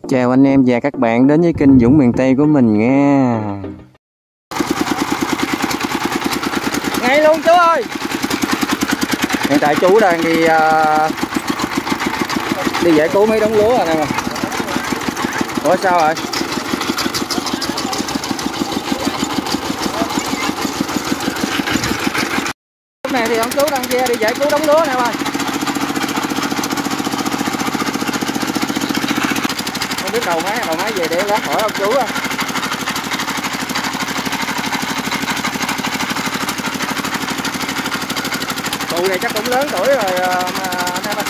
Chào anh em và các bạn đến với kênh Dũng miền Tây của mình nha. Ngay luôn chú ơi. Hiện tại chú đang đi giải cứu mấy đống lúa rồi nè mà. Ủa sao rồi? Lúc này thì ông chú đang kia đi giải cứu đống lúa nè mà. Không biết đầu máy về để lát hỏi ông chú á. Cụ này chắc cũng lớn tuổi rồi mà anh em ơi.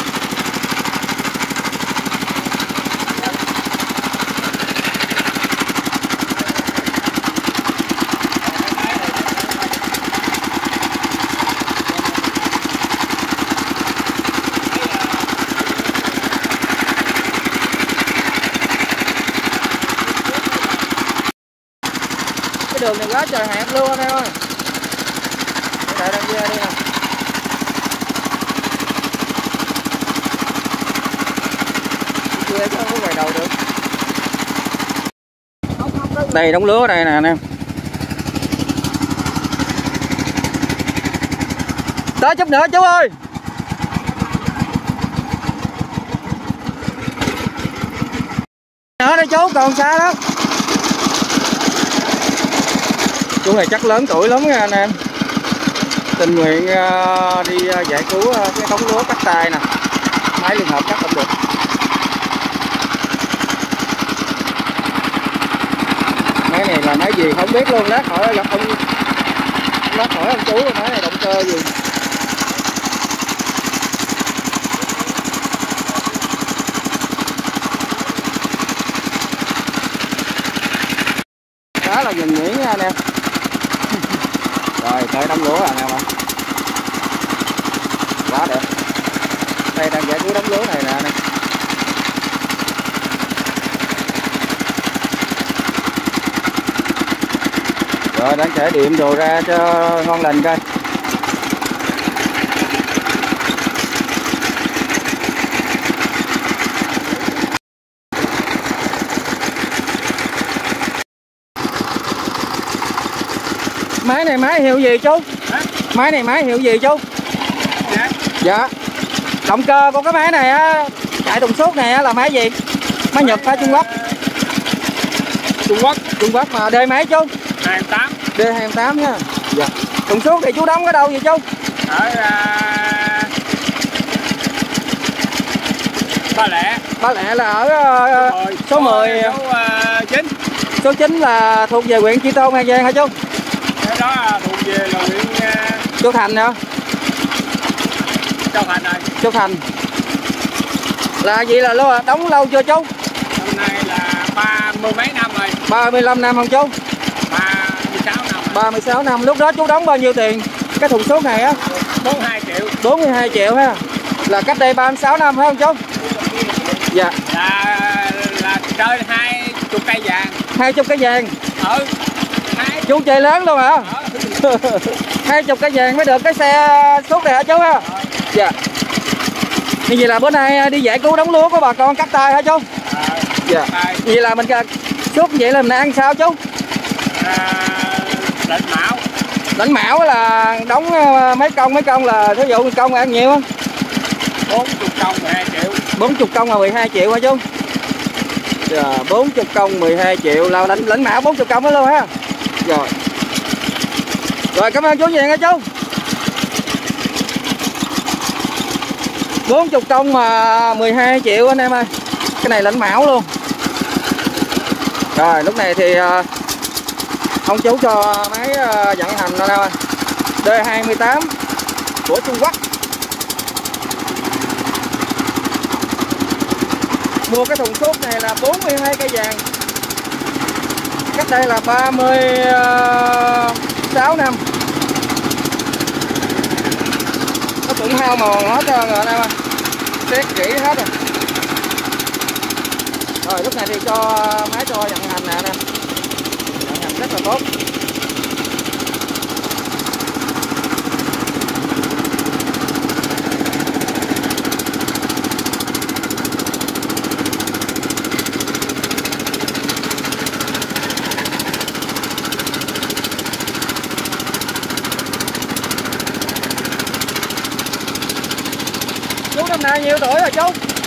Cái đường này quá trời hẹp luôn anh em ơi. Đây đang đi nè. Chứ không có về đầu được. Đây đống lúa đây nè anh em. Tới chút nữa chú ơi. Nữa đây chú, còn xa lắm. Chú này chắc lớn tuổi lắm nha anh em. Tình nguyện đi giải cứu cái đống lúa cắt tay nè. Máy liên hợp cắt không được. Máy này là máy gì không biết luôn, lát hỏi gặp ông, lát hỏi ông chú máy này động cơ gì. Khá là nhuần nhuyễn nha anh em. Rồi tới đống lúa rồi anh em ơi. Quá đẹp. Đây đang giải cứu đống lúa này nè anh em. Rồi đang trải điểm đồ ra cho ngon lành coi. Máy này máy hiệu gì chú? Hả? Máy này máy hiệu gì chú? Dạ. Dạ. Động cơ của cái máy này á, chạy tần suất này á là máy gì? Máy Nhật hay Trung Quốc? Trung Quốc. Trung Quốc mà đời máy chú? 28. D28 nha. Dạ. Tần suất thì chú đóng ở đâu vậy chú? Ở Ba Lẹ. Ba Lẹ là ở số 10. Số 9. Số 9 là thuộc về huyện Chi Tôn, An Giang hả chú? Cái đó thuộc về là huyện Châu Thành hả? Châu Thành rồi. Châu Thành. Là gì là đóng lâu chưa chú? Hôm nay là 30 mấy năm rồi. 35 năm không chú? 36 năm. 36 năm. Lúc đó chú đóng bao nhiêu tiền? Cái thùng số này á? 42 triệu. 42 triệu ha. Là cách đây 36 năm phải không chú? Dạ. Là chơi 20 cây vàng. 20 cái vàng. Ừ. Chú chơi lớn luôn hả? 20 cái vàng mới được cái xe suốt này hả chú ha? Dạ. Như vậy là bữa nay đi giải cứu đống lúa của bà con cắt tay hả chú? Dạ. Vậy là mình suốt vậy là mình ăn sao chú? Lãnh mão. Lãnh mão là đóng mấy công là thí dụ công ăn nhiều không? 40 công 12 triệu. 40 công là 12 triệu hả chú? Dạ, 40 công 12 triệu là lãnh mão 40 công đó luôn ha. Rồi. Rồi cảm ơn chú Vàng nha chú. 40 công mà 12 triệu anh em ơi. Cái này lãnh mão luôn. Rồi lúc này thì ông chú cho máy vận hành anh em ơi. D28 của Trung Quốc. Mua cái thùng xốp này là 42 cây vàng. Cách đây là 36 năm. Nó cũng hao mòn hết trơn rồi anh em ơi. Xét kỹ hết rồi. Rồi lúc này thì cho máy cho vận hành nè anh em. Vận hành rất là tốt. bao nhiêu tuổi rồi chú?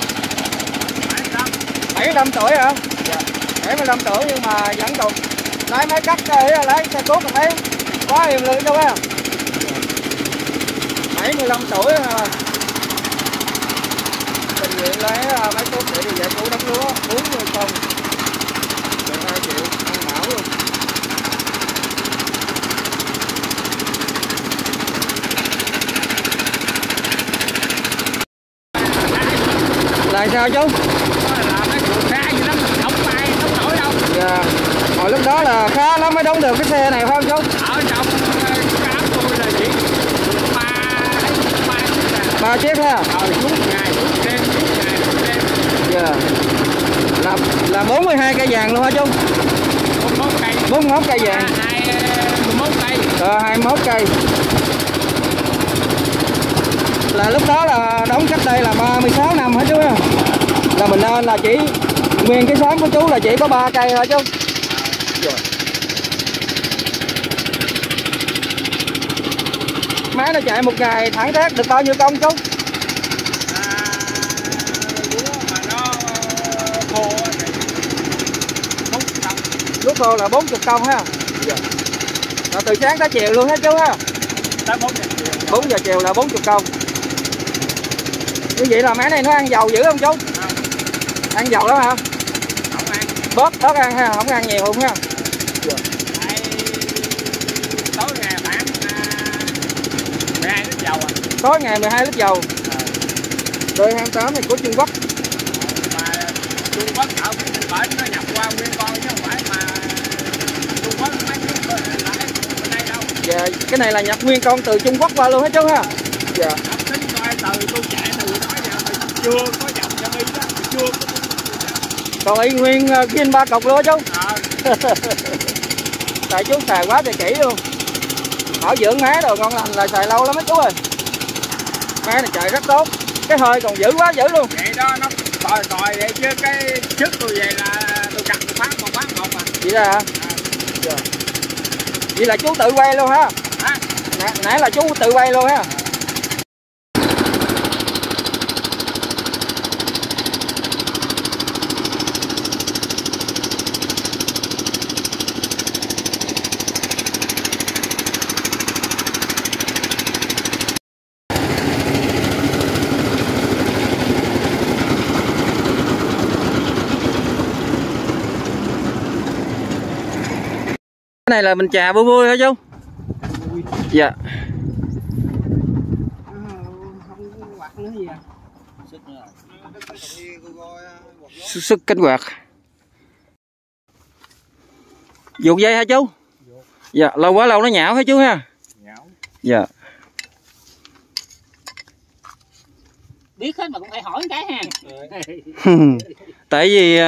75 tuổi hả? Dạ. 75 tuổi nhưng mà vẫn còn lấy máy cắt lấy xe cuốc mình thấy quá hiền lương đâu á. 75 tuổi mà tình nguyện lấy máy cuốc để đi giải cứu đám lúa 40 công, được 2 triệu ăn bảo luôn. Là sao chú? Dạ. Hồi lúc đó là khá lắm mới đóng được cái xe này phải không chú? Ở trong cám tôi là chỉ 3 chiếc ha. Suốt ngày, suốt đêm, suốt ngày, suốt đêm. Dạ. Là 42 cây vàng luôn hả chú? 41 cây. 41 cây vàng. 21 cây. 21 cây. Là lúc đó là đóng cách đây là 36 năm hả chú ha? Là mình nên là chỉ nguyên cái xóm của chú là chỉ có 3 cây thôi chú. Rồi. Máy nó chạy một ngày thẳng thác được bao nhiêu công chú? Lúa mà nó khô thì 40 công. Lúa khô là 40 công ha. Dạ. Là từ sáng tới chiều luôn hết chú ha? Tới 4 giờ chiều. 4 giờ chiều là 40 công. Như vậy là máy này nó ăn dầu dữ không chú? Không. Ăn dầu lắm hả? Không ăn. Bớt ăn ha, không ăn nhiều không ha? Dạ. Tối ngày khoảng 12 lít dầu à. Tối ngày 12 lít dầu. Đời 28 này của Trung Quốc. Mà Trung Quốc ở cái bển nó nhập qua nguyên con chứ không phải mà Trung Quốc mấy cái bên đây đâu. Dạ, cái này là nhập nguyên con từ Trung Quốc qua luôn hết chú ha. Dạ. Tính coi từ tôi chạy từ đó giờ chưa có dòng cho đi đó, chưa có. Còn y nguyên zin 3 cọc luôn chú. À. Tại chú xài quá thì kỹ luôn. Bảo dưỡng máy đồ ngon lành là xài lâu lắm hết chú ơi. Máy này chạy rất tốt. Cái hơi còn dữ quá dữ luôn. Vậy đó nó còi vậy chứ cái trước tôi về là tôi đặt phát một mà. Vậy ra hả? À. Dạ. Vậy là chú tự quay luôn ha? Hả? Nãy là chú tự quay luôn ha? Cái này là mình chà vui vui hả chú? Vui. Dạ. Không quạt nữa gì à? Sức cánh quạt. Dục dây hả chú? Dạ, lâu quá lâu nó nhão hả chú ha? Nhão. Dạ. Biết hết mà cũng phải hỏi cái ha. Tại vì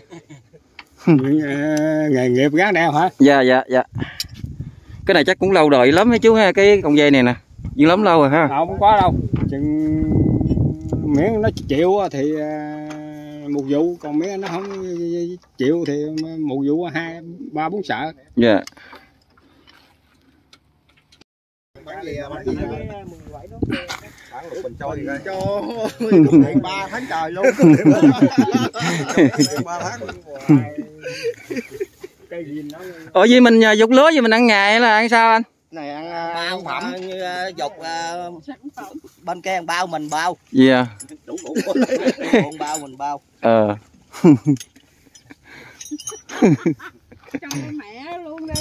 nghề nghiệp gán đeo hả? dạ dạ dạ. Cái này chắc cũng lâu đời lắm hả chú ha, cái con dây này nè. Dữ lắm lâu rồi ha. Không quá đâu. Chừng miễn nó chịu thì một vụ, còn miễn nó không chịu thì một vụ 2, 3, 4 sợ. Dạ. Mình cho 3 tháng trời luôn. 3 tháng. Ủa gì mình dục lúa gì mình ăn ngày hay là ăn sao anh? Này ăn phẩm như dục bên kia bao mình bao. Dạ. Đủ bao mình bao. Cho mẹ luôn đi.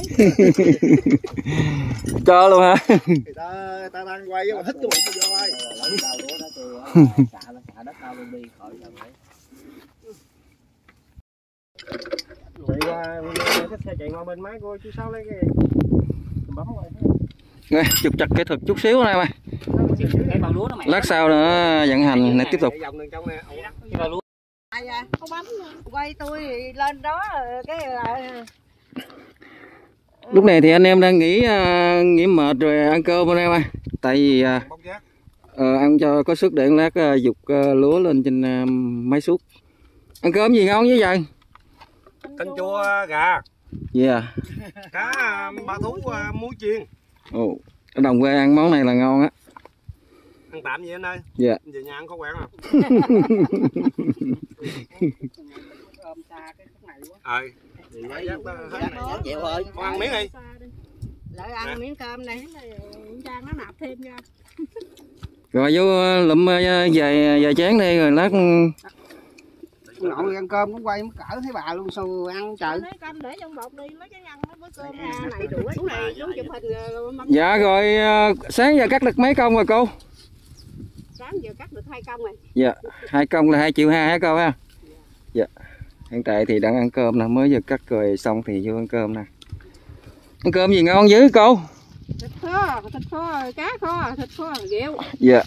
Cho luôn hả? Ta đang quay mà thích cái bụng vô ai. Xả đất tao luôn đi khỏi đâu vậy. Chạy qua xe chạy qua bên máy coi chú Sáu lấy cái bấm qua. Rồi, trục trặc kỹ thuật chút xíu này mày. Lát sau nữa vận hành này tiếp tục. Có bấm quay tôi thì lên đó cái Lúc này thì anh em đang nghỉ mệt rồi ăn cơm anh em ơi. Tại vì ăn cho có sức để lát dục lúa lên trên máy suốt. Ăn cơm gì ngon với vậy? Canh chua gà. Yeah. Cá ba thú muối chiên. Ồ, ở đồng quê ăn món này là ngon á. Ăn tạm gì anh ơi? Dạ. Về nhà ăn có quen không? ôm xa cái khúc này quá. Chịu thôi. Con ăn miếng đi. Lại ăn miếng cơm này Trang nó nạp thêm ra. Rồi vô lụm vài chén đi rồi lát. Nội ăn cơm cũng quay mới cỡ thấy bà luôn sao ăn trời. Lấy cơm để trong bột đi, lấy cái ăn mấy bữa cơm này đuổi này giống chụp hình mâm. Dạ rồi sáng giờ cắt được mấy công rồi cô? Sáng giờ cắt được 2 công rồi. Dạ, 2 công là 2,2 triệu hả cô ha? Dạ. Hiện tại thì đang ăn cơm nè, mới vừa cắt rồi xong thì vô ăn cơm nè. Ăn cơm gì ngon dữ cô? Thịt kho, cá kho, thịt kho, ghẹo. Dạ.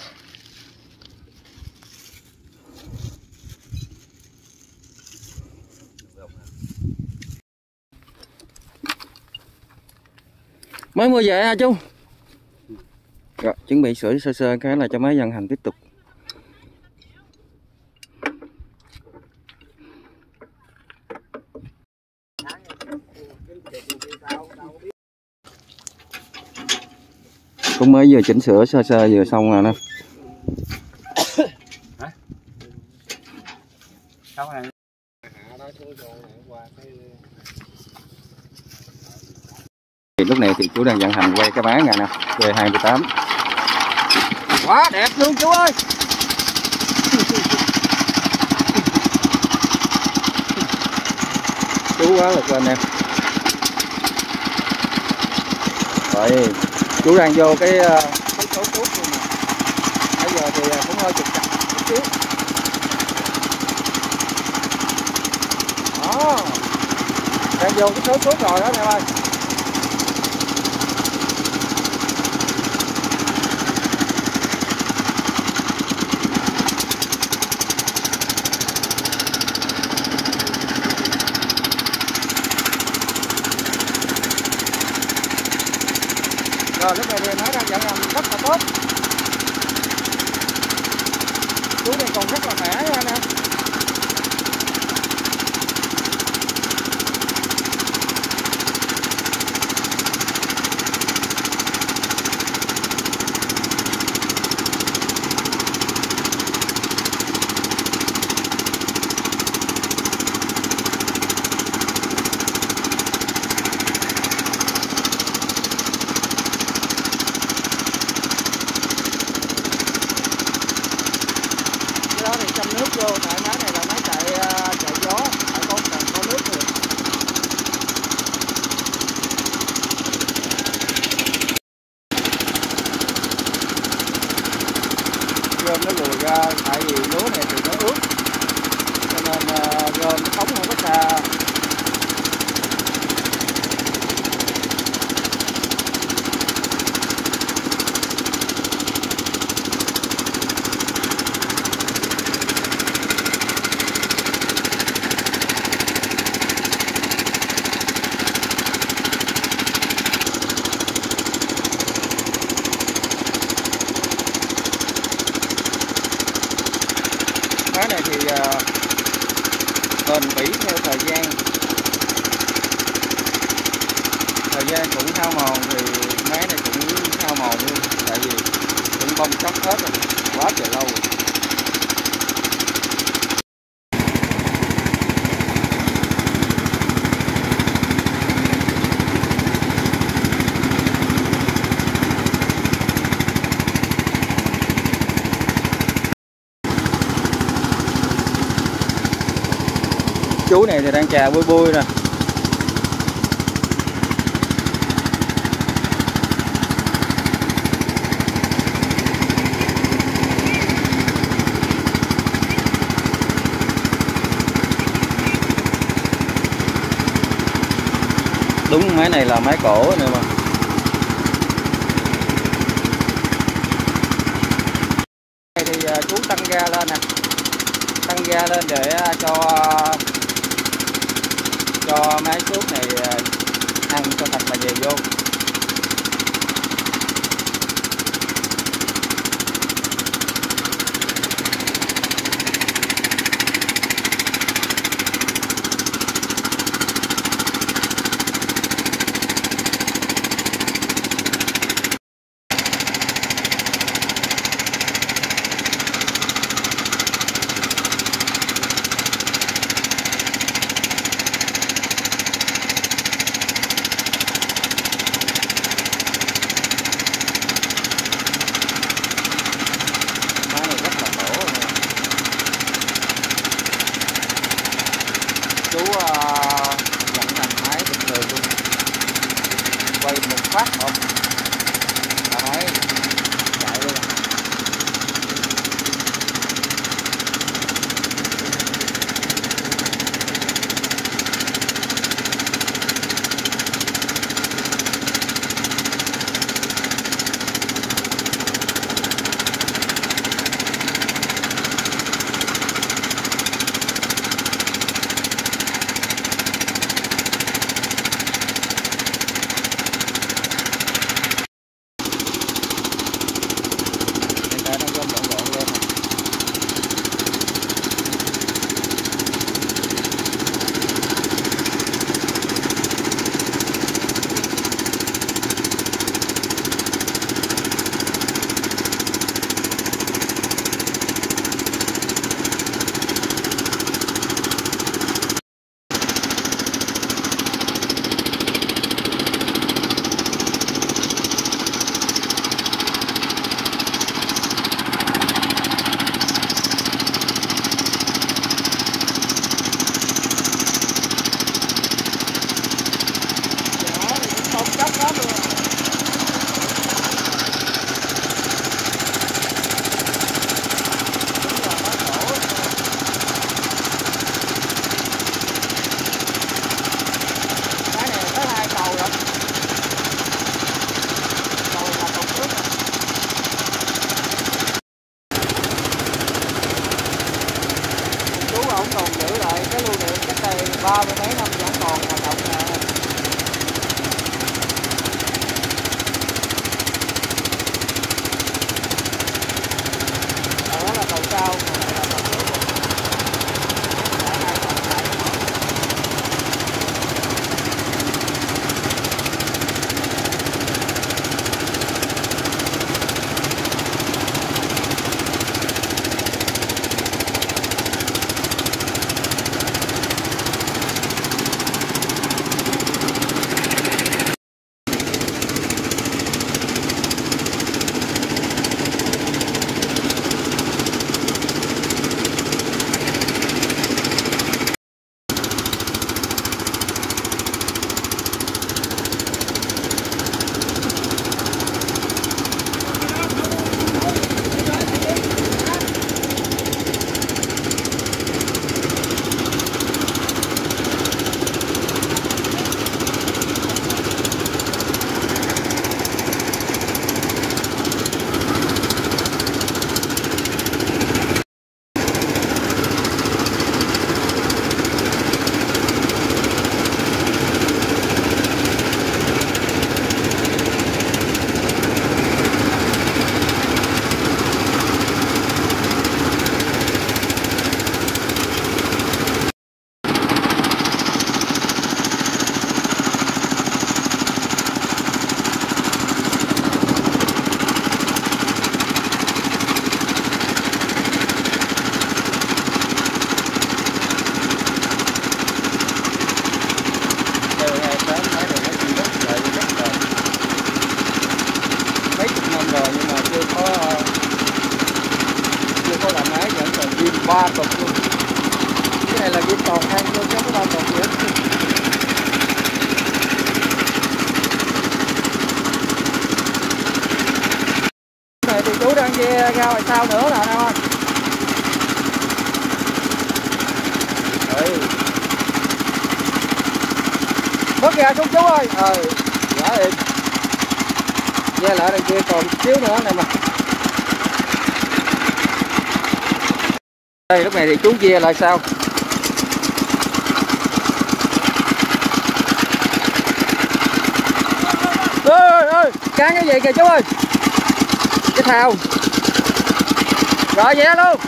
Mới mua về hả chú? Rồi, chuẩn bị sửa sơ sơ cái là cho máy vận hành tiếp tục. Cũng mới vừa chỉnh sửa sơ sơ vừa xong rồi nè. Thì lúc này thì chú đang vận hành quay cái bán này nè, V28. Quá đẹp luôn chú ơi. Chú quá lực lên nè. Rồi, chú đang vô cái số thuốc luôn nè. Bây giờ thì cũng hơi trục trặc một xíu. Đó. Đang vô cái số thuốc rồi đó em ơi. Rồi lúc này thì máy đang vận hành rất là tốt. Chú này còn rất là khỏe nha anh em. Châm nước vô, tại máy này là máy chạy gió, tại con cần có nước rồi. Gom nó lùi ra, tại vì lúa này thì nó ướt, cho nên gom nó phóng không có xa. Máy này thì bền bỉ theo thời gian cũng hao mòn thì máy này cũng hao mòn luôn, tại vì cũng bong chóc hết rồi, quá trời lâu rồi. Chú này thì đang chà bui bui nè. Đúng, máy này là máy cổ nữa mà. Đây thì chú tăng ga lên nè. Tăng ga lên để cho máy xúc này ăn cho thật là nhiều vô. một phát một là máy chạy luôn. Còn giữ lại cái lưu niệm cách đây 30 mấy năm vẫn còn hoạt động nè. Đó là cầu cao, này là cầu nước. Ba cục luôn. Cái này là ghi toàn than luôn chứ không có ba cục gì hết. Này thì chú đang ra ngoài sau nữa nè em ơi. Bớt ra xuống chú ơi. Giả đi. Ra lại đằng kia còn xíu nữa này mà. Đây lúc này thì chú chia lại sau. Ơi, cán cái gì kìa chú ơi. Cái thao. Rồi vậy luôn.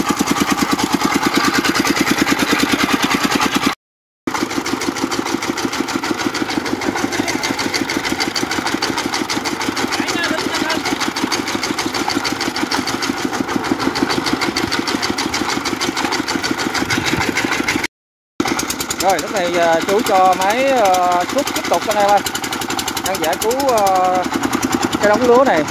Rồi lúc này chú cho máy xúc tiếp tục anh em ơi. Đang giải cứu cái đống lúa này.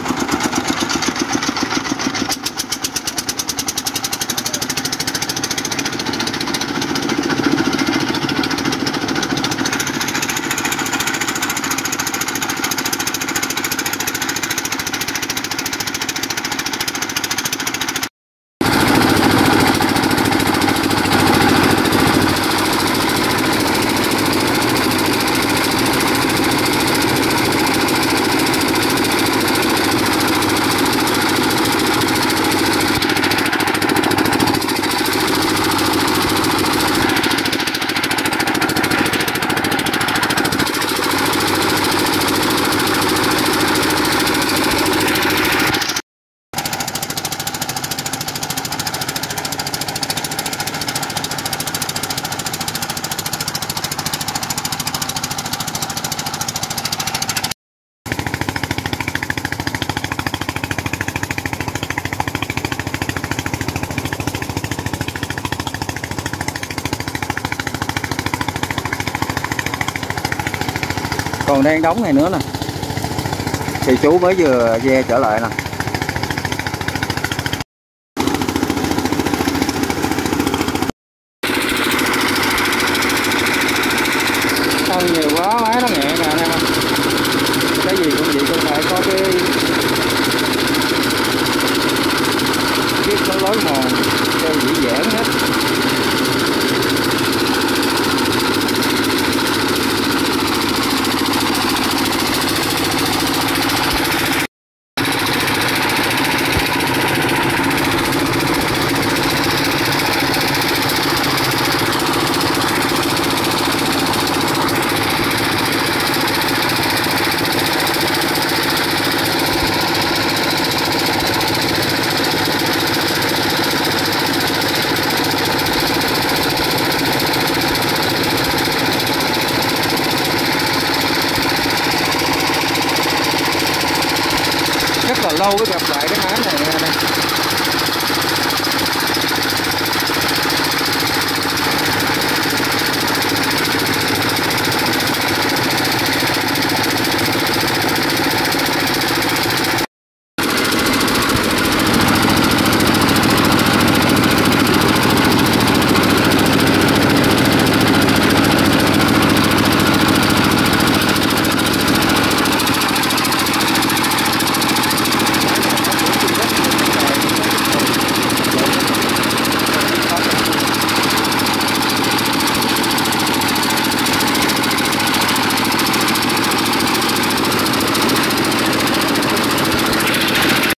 Còn đang đóng này nữa nè. Thì chú mới vừa ve trở lại nè. Ăn nhiều quá máy nó nghẹn nè anh em. Cái gì cũng vậy, cũng phải có cái lối mòn cho dễ dàng hết. Rất là lâu mới gặp lại cái máy này.